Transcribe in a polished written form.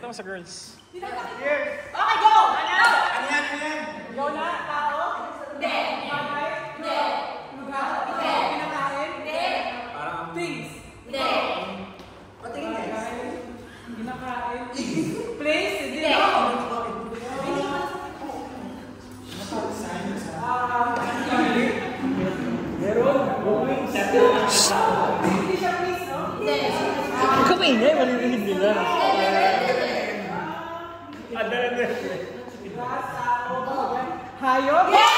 mo sa girls? Okay, go! Ano yan? Go na, tao? Hindi. Bagay? Hindi. Lugar? Hindi. Pinakain? Hindi. Things? Hindi. Patingin guys. Pinakain? Place? Hindi. Hindi siya place, no? Hindi. Kamingay, malilinig nila. Hayop?